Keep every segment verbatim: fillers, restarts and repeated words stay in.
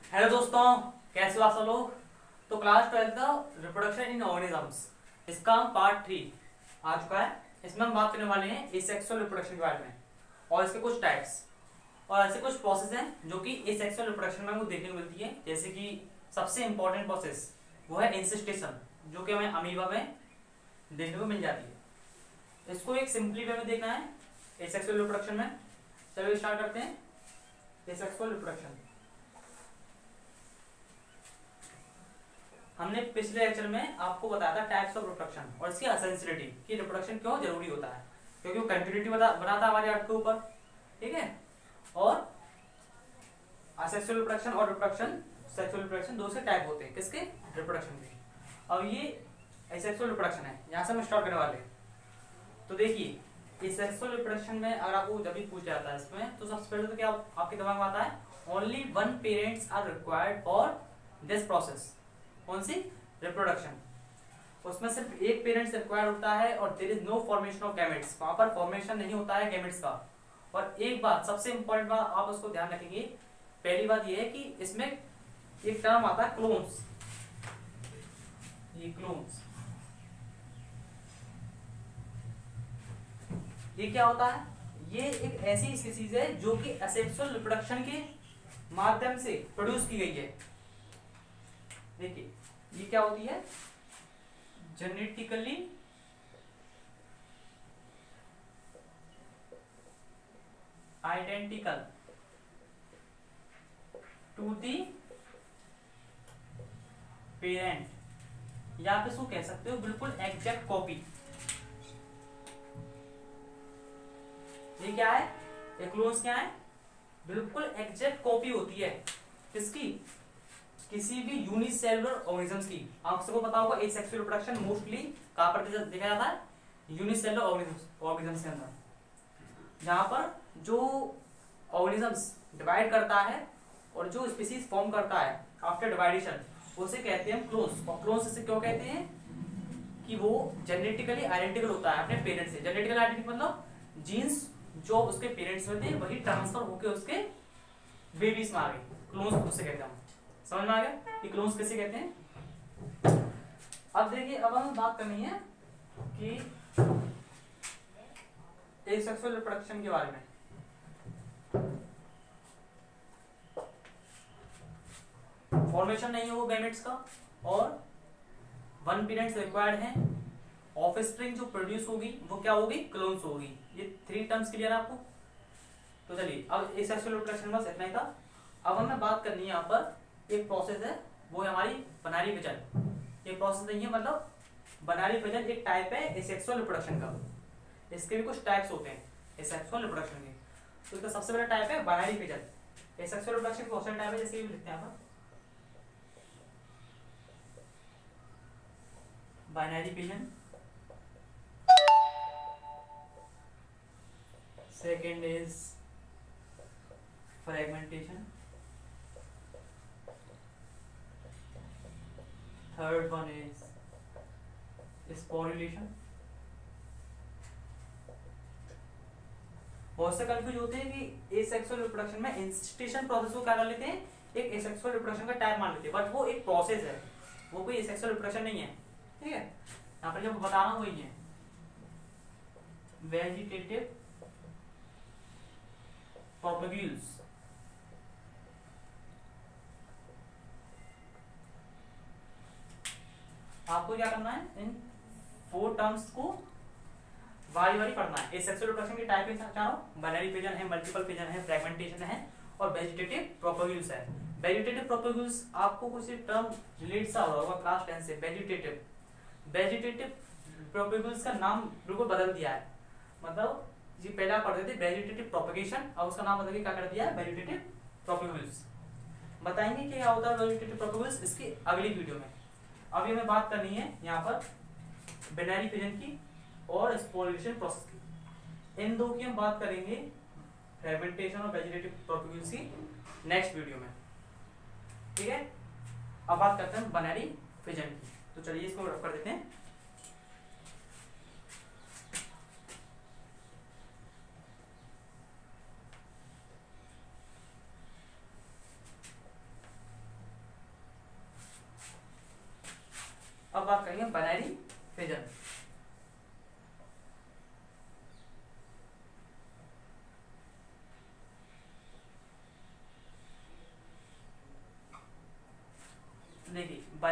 Hello दोस्तों, कैसे हो आप सब लोग। तो क्लास ट्वेल्थ का रिप्रोडक्शन इन ऑर्गेनिजम्स, इसका हम पार्ट थ्री आ चुका है। इसमें हम बात करने वाले हैं एसेक्सुअल रिप्रोडक्शन के बारे में और इसके कुछ टाइप्स और ऐसे कुछ प्रोसेस हैं जो कि एसेक्सुअल रिप्रोडक्शन में हमको देखने को मिलती है। जैसे कि सबसे इंपॉर्टेंट प्रोसेस वो है इंसिस्टेशन, जो कि हमें अमीबा में देखने को मिल जाती है। इसको एक सिंपली वे में देखना है एसेक्सुअल रिप्रोडक्शन में। चलिए स्टार्ट करते हैं एसेक्सुअल रिप्रोडक्शन। हमने पिछले लेक्चर में आपको बताया था टाइप्स ऑफ रिप्रोडक्शन और इसकी एसेंशियलिटी कि रिप्रोडक्शन क्यों जरूरी होता है, क्योंकि वो कंटिन्यूटी बनाता है हमारे अर्थ के ऊपर, ठीक है। और असेक्सुअल रिप्रोडक्शन और रिप्रोडक्शन सेक्सुअल रिप्रोडक्शन दो से टाइप होते हैं किसके, रिप्रोडक्शन के। अब ये एसेक्सुअल रिप्रोडक्शन है, यहाँ से हम स्टार्ट करने वाले हैं। तो देखिए एसेक्सुअल रिप्रोडक्शन में अगर आपको जब भी पूछ जाता है इसमें, तो सबसे पहले तो क्या आपके दिमाग में आता है, only one parents are required for this process. कौन सी, रिप्रोडक्शन। उसमें सिर्फ एक पेरेंट्स रिक्वायर्ड होता है और there is no formation of gametes, वहां पर फॉर्मेशन नहीं होता है गैमेट्स का। और एक बात सबसे इंपॉर्टेंट बात आप उसको ध्यान रखेंगे, पहली बात यह है कि इसमें एक टर्म आता है क्लोन्स। ये क्लोन्स ये क्या होता है, ये एक ऐसी स्पीसीज है जो कि एसेक्सुअल रिप्रोडक्शन के माध्यम से प्रोड्यूस की गई है। देखिए ये क्या होती है, genetically identical to the parent, या आप इसको कह सकते हो बिल्कुल एग्जैक्ट कॉपी। ये क्या है, ये क्लोन्स क्या है, बिल्कुल एग्जैक्ट कॉपी होती है किसकी, किसी भी यूनिसेलुलर ऑर्गेनिजम्स की। आप सबको पता होगा एसेक्सुअल रिप्रोडक्शन मोस्टली कहां पर देखा जाता है, यूनिसेलुलर ऑर्गेनिजम्स के अंदर, जहां पर जो ऑर्गेनिजम्स डिवाइड करता है और जो स्पीसीज फॉर्म करता है आफ्टर डिवाइडेशन, उसे कहते हैं क्लोन्स। और क्लोन्स से क्यों कहते हैं कि वो जेनेटिकली आइडेंटिकल होता है अपने पेरेंट्स से। जेनेटिकली आइडेंटिकल मतलब जीन्स जो उसके पेरेंट्स में थे वही ट्रांसफर होकर उसके बेबीज में आ गए, क्लोन्स उसे कहते हैं। समझ में आ गया कि क्लोन्स कैसे कहते हैं। अब देखिए, अब हमें बात करनी है कि एसेक्सुअल रिप्रोडक्शन के बारे में। फॉर्मेशन नहीं हो गैमेट्स का और वन पेरेंट्स रिक्वायर्ड है, ऑफस्प्रिंग जो प्रोड्यूस होगी वो क्या होगी, क्लोन्स होगी। ये थ्री टर्म्स क्लियर है आपको। तो चलिए अब एसेक्सुअल रिप्रोडक्शन बस इतना ही था। अब हमें बात करनी है यहाँ पर एक प्रोसेस है, वो है हमारी बनारी विजन। एक प्रोसेस नहीं है, मतलब बनारी विजन एक टाइप है एसेक्सुअल रिप्रोडक्शन का। इसके भी कुछ टाइप्स होते हैं एसेक्सुअल रिप्रोडक्शन के। तो इसका सबसे बड़ा टाइप है बनारी विजन। एसेक्सुअल रिप्रोडक्शन के बहुत सारे टाइप है, जैसे भी लिखते हैं यहाँ पर binary fission, second is fragmentation, third one is sporulation. बहुत से कंफ्यूज होते हैं कि एसेक्सुअल रिप्रोडक्शन में इंस्टिट्यूशन प्रोसेस को क्या कर लेते हैं, एक एसेक्सुअल रिप्रोडक्शन का टाइप मान लेते हैं, बट वो एक प्रोसेस है, वो कोई एसेक्सुअल रिप्रोडक्शन नहीं है, ठीक है। यहाँ पर जो बता रहा हूँ वही है, वेजिटेटिव प्रोपगुल्स। आपको क्या करना है, इन फोर टर्म्स को बारी बारी पढ़ना है। एसेक्सुअल रिप्रोडक्शन की टाइप है चारों, बाइनरी पिजन है, मल्टीपल पिजन है, फ्रेगमेंटेशन है और वेजिटेटिव प्रोपगुल्स है। वेजिटेटिव प्रोपगुल्स आपको कुछ टर्म रिलेट सा होगा क्लास टेन से। वेजिटेटिव वेजिटेटिव प्रोपगुल्स का नाम बिल्कुल बदल दिया है, मतलब जी पहले पढ़ते थे वेजिटेटिव प्रोपगेशन, अब उसका नाम बदल के क्या कर दिया है, वेजिटेटिव प्रोपगुल्स। बताएंगे कि क्या होता है वेजिटेटिव प्रोपगुल्स इसकी अगली वीडियो में। अभी हमें बात करनी है यहाँ पर बाइनरी पिजन की और स्पोरुलेशन प्रोसेस की। इन दो की हम बात करेंगे, फ्रेगमेंटेशन और वेजिटेटिव प्रोपगुल्स की, नेक्स्ट वीडियो में, ठीक है। अब बात करते हैं बाइनरी पिजन की। तो चलिए इसको रख कर देते हैं।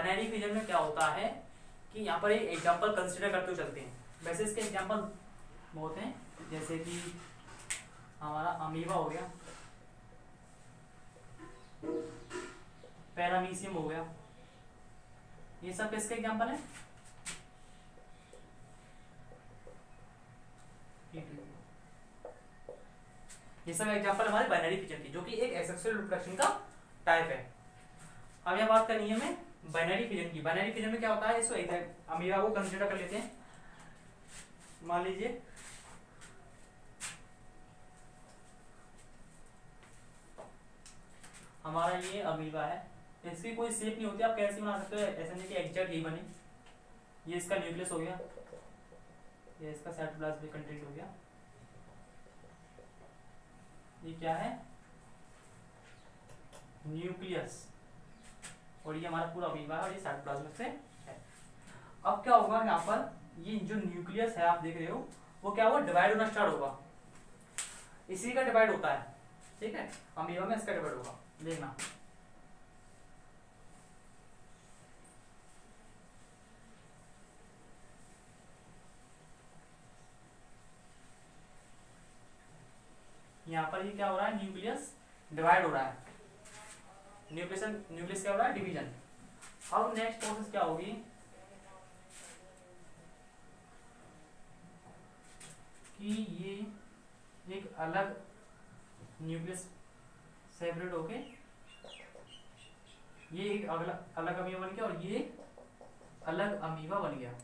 बाइनरी फिजन में क्या होता है कि यहाँ पर एक एग्जांपल कंसीडर करते हुए चलते हैं। वैसे इसके एग्जांपल बहुत हैं, जैसे कि हमारा अमीबा हो गया, पैरामीशियम हो गया, ये सब किसके एग्जांपल हैं? ये सब एग्जांपल हमारे बाइनरी फिजन की, जो कि एक एसेक्सुअल रिप्रोडक्शन का टाइप है। अब यहाँ बात करनी है हमें बाइनरी फिजन की। बाइनरी फिजन में क्या होता है, इसको अमीबा को कंसीडर कर लेते हैं। मान लीजिए हमारा ये अमीबा है, इसकी कोई शेप नहीं होती, आप कैसे बना सकते हो, ऐसा नहीं कि एग्जैक्ट यही बने। ये इसका न्यूक्लियस हो गया, ये इसका साइटोप्लाज्मिक कंटेंट हो गया, ये क्या है, न्यूक्लियस, और ये हमारा पूरा अमीबा है और ये साइटोप्लाज्मिक से है। अब क्या होगा यहाँ पर, ये जो न्यूक्लियस है आप देख रहे हो, वो क्या होगा, डिवाइड होना स्टार्ट होगा, इसी का डिवाइड होता है, ठीक है, अमीबा में इसका डिवाइड होगा, देखना। यहाँ पर ये क्या हो रहा है, न्यूक्लियस डिवाइड हो रहा है, न्यूक्लियस न्यूक्लियस क्या हो रहा है, डिवीजन। अब नेक्स्ट प्रोसेस क्या होगी कि ये एक अलग न्यूक्लियस सेपरेट होके ये एक अगला अलग अमीबा बन गया और ये अलग अमीबा बन गया,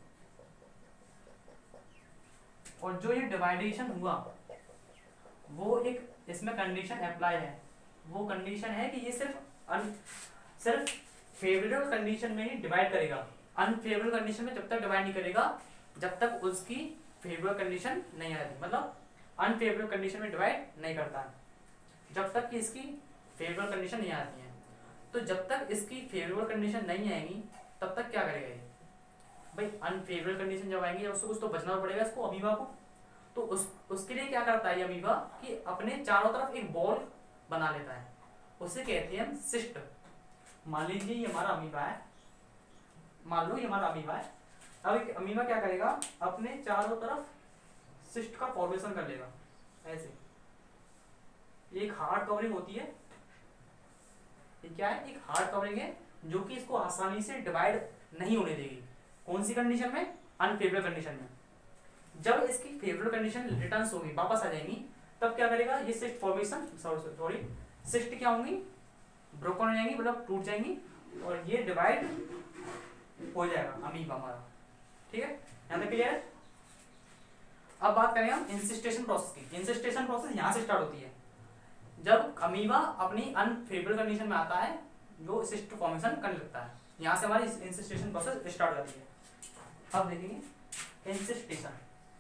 और जो ये डिवाइडेशन हुआ वो एक इसमें कंडीशन अप्लाई है। वो कंडीशन है कि ये सिर्फ अन सिर्फ फेवरेबल कंडीशन में ही डिवाइड करेगा, अनफेवरेबल कंडीशन में जब तक डिवाइड नहीं करेगा जब तक उसकी फेवरेबल कंडीशन नहीं आती, मतलब अनफेवरेबल कंडीशन में डिवाइड नहीं करता जब तक कि इसकी फेवरेबल कंडीशन नहीं आती है। तो जब तक इसकी फेवरेबल कंडीशन नहीं आएगी तब तक क्या करेगा ये भाई, अनफेवरेबल कंडीशन जब आएंगे उसको कुछ तो बचना पड़ेगा इसको, अमीबा को। तो उस उसके लिए क्या करता है ये अमीबा कि अपने चारों तरफ एक बॉल बना लेता है, उसे कहते हैं हम सिस्ट। मान लीजिए ये हमारा अमीबा है, मान लो ये हमारा अमीबा है। अब एक अमीबा क्या करेगा, अपने चारों तरफ सिस्ट का फॉर्मेशन कर लेगा ऐसे, एक हार्ड कवरिंग होती है, ये क्या है, एक हार्ड कवरिंग है जो कि इसको आसानी से डिवाइड नहीं होने देगी। कौन सी कंडीशन में, अनफेवरेबल कंडीशन में। जब इसकी फेवरेबल कंडीशन रिटर्न्स होगी, वापस आ जाएंगी, तब क्या करेगा ये सिस्ट फॉर्मेशन सॉरी सिस्ट क्या होंगी, ब्रोकन हो जाएंगी, मतलब टूट जाएंगी, और ये डिवाइड हो जाएगा अमीबा हमारा, ठीक है, यहाँ तक क्लियर है। अब बात करें हम इंसिस्टेशन प्रोसेस की। इंसिस्टेशन प्रोसेस यहाँ से स्टार्ट होती है जब अमीबा अपनी अनफेवरेबल कंडीशन में आता है, जो सिस्ट फॉर्मेशन करने लगता है, यहाँ से हमारी इंसिस्टेशन प्रोसेस स्टार्ट होती है। अब देखेंगे इंसिस्टेशन।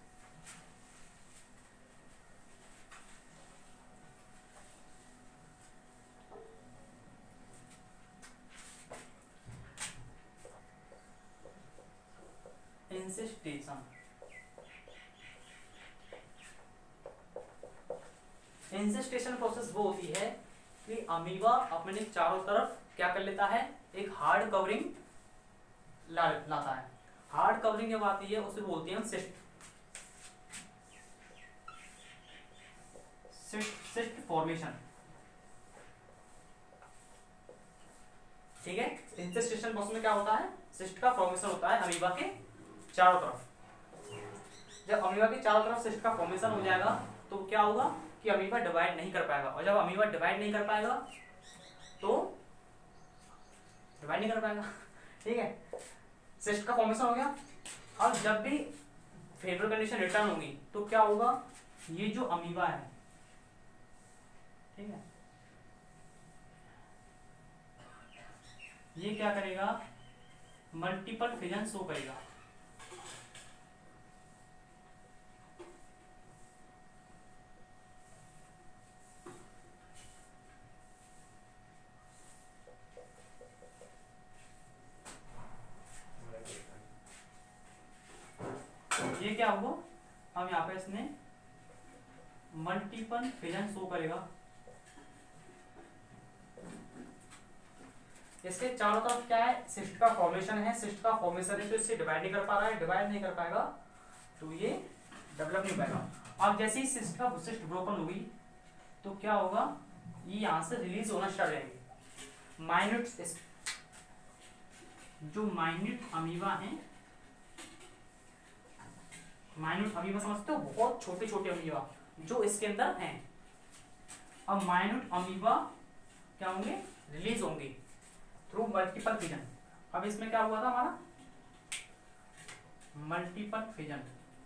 इंसिस्टेशन इंसिस्टेशन प्रोसेस वो होती है कि अमीबा अपने चारों तरफ क्या कर लेता है, एक हार्ड कवरिंग ला, लाता है। हार्ड कवरिंग जब आती है उसे बोलते हैं सिस्ट सिस्ट सिस्ट फॉर्मेशन, ठीक है। इंसिस्टेशन प्रोसेस में क्या होता है, सिस्ट का फॉर्मेशन होता है अमीबा के चारों तरफ। जब अमीबा के चारों तरफ सिस्ट का फॉर्मेशन हो जाएगा तो क्या होगा कि अमीबा डिवाइड नहीं कर पाएगा, और जब अमीबा डिवाइड नहीं कर पाएगा तो डिवाइड नहीं कर पाएगा, ठीक है, सिस्ट का फॉर्मेशन हो गया। अब जब भी फेवरेबल कंडीशन रिटर्न होगी तो क्या होगा, ये जो अमीबा है, ठीक है, ये क्या करेगा, मल्टीपल फिजन शो करेगा। ये क्या होगा, हम यहाँ पे इसने मल्टीपल फिजन शो करेगा। इसके चारों तरफ क्या है, सिस्ट का फॉर्मेशन है, सिस्ट का फॉर्मेशन है, तो इससे डिवाइड नहीं कर पा रहा है, डिवाइड नहीं कर पाएगा तो ये डेवलप नहीं पाएगा। अब जैसे ही सिस्ट का सिस्ट ब्रोकन होगी तो क्या होगा, ये यहां से रिलीज होना स्टार्ट हो जाएंगे माइन्यूट, जो माइन्यूट अमीबा है, माइन्यूट अमीबा समझते हो, बहुत छोटे छोटे अमीबा जो इसके अंदर हैं। अब माइन्यूट अमीबा क्या होंगे, रिलीज होंगे थ्रू मल्टीपल फिजन। अब इसमें क्या हुआ था हमारा, multiple fission,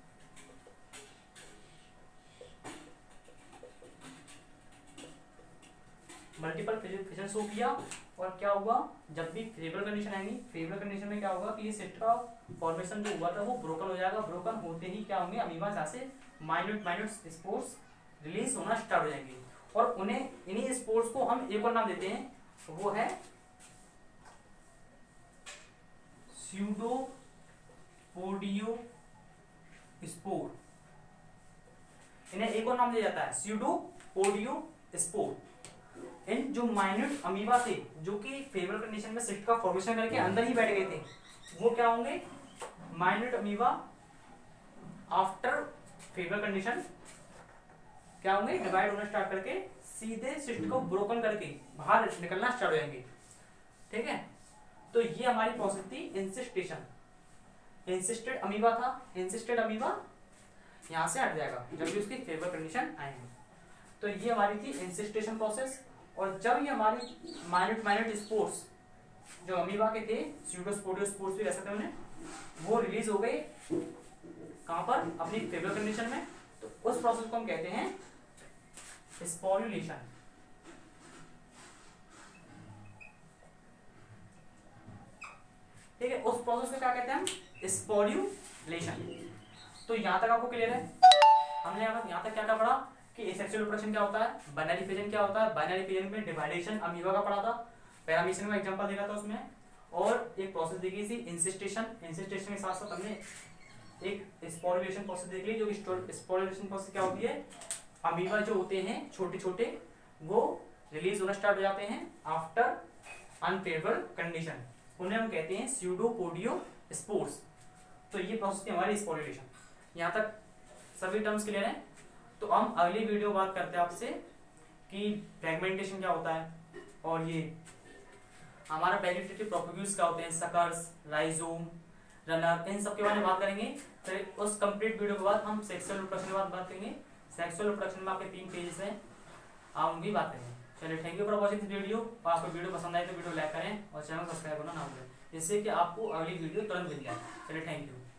multiple fission show किया, और क्या हुआ, जब भी फेवरेबल कंडीशन आएंगी, फेवरेबल कंडीशन में क्या होगा कि ये सिस्ट का फॉर्मेशन जो हुआ था वो ब्रोकन हो जाएगा, ब्रोकन होते ही क्या होंगे, अमीबा जहाँ से माइन्यूट माइन्यूट स्पोर्स रिलीज होना स्टार्ट हो जाएंगे, और उन्हें इन्हीं स्पोर्स को हम एक और नाम देते हैं, वो है स्यूडोपोडियो स्पोर। इन्हें एक और नाम दिया जाता है स्यूडोपोडियो स्पोर। इन जो माइन्यूट अमीबा थे जो कि फेवरेबल कंडीशन में सिस्ट का फॉर्मेशन करके अंदर ही बैठ गए थे, वो क्या होंगे, minute amoeba after favourable condition क्या होंगे, डिवाइड होना स्टार्ट करके सीधे सिस्ट को ब्रोकन करके बाहर निकलना स्टार्ट हो जाएंगे। ठीक है, तो ये हमारी प्रोसेस थी इंसिस्टेशन। इंसिस्टेड अमीबा था, इंसिस्टेड अमीबा यहां से हट जाएगा जब भी उसकी फेवरेबल कंडीशन आएंगे। तो ये हमारी थी इंसिस्टेशन प्रोसेस। और जब ये हमारी माइन्यूट माइन्यूट स्पोर्स जो अमीबा के थे, स्यूडोस्पोडियो स्पोर्स भी कह सकते हैं उन्हें, वो रिलीज हो गए कहां पर, अपनी फेवरेबल कंडीशन में, तो उस प्रोसेस को हम कहते हैं स्पोरुलेशन। ठीक है, उस प्रोसेस को क्या कहते हैं हम, स्पोरुलेशन। तो यहां तक आपको क्लियर है। हमने यहां तक क्या क्या पढ़ा कि एसेक्सुअल रिप्रोडक्शन क्या होता है, बाइनरी फिजन क्या होता है, बाइनरी फिजन में डिवाइडेशन अमीबा का पढ़ा था, पैरामीशियन का एग्जांपल देखा था उसमें, और एक प्रोसेस देखी थी इंसिस्टेशन। इंसिस्टेशन के साथ साथ हमने एक स्पोरुलेशन प्रोसेस देख ली, जो स्पोरुलेशन प्रोसेस क्या होती है, अमीबा जो होते हैं छोटे छोटे वो रिलीज होना स्टार्ट हो जाते हैं आफ्टर अनफेवरेबल कंडीशन, उन्हें हम कहते हैं स्यूडोपोडियो स्पोर्स। तो ये प्रोसेस थी हमारी स्पोरुलेशन। यहाँ तक सभी टर्म्स क्लियर हैं। तो हम अगली वीडियो बात करते हैं आपसे कि फ्रेगमेंटेशन क्या होता है, और ये हमारा वेजिटेटिव प्रोपेगेल्स क्या होते हैं, सकर्स, राइजोम, रनर, इन सब के बारे में बात करेंगे। फिर उस कंप्लीट वीडियो के बाद हम सेक्सुअल रिप्रोडक्शन के बाद बात करेंगे। सेक्सुअल रिप्रोडक्शन में आपके तीन पेजेस हैं, आप उनकी बात करेंगे। चलिए, thank you for watching this video. और आपको वीडियो पसंद आए तो वीडियो लाइक करें और चैनल सब्सक्राइब करना ना भूलें, जिससे कि आपको अगली वीडियो तुरंत मिल जाए। चलिए, थैंक यू।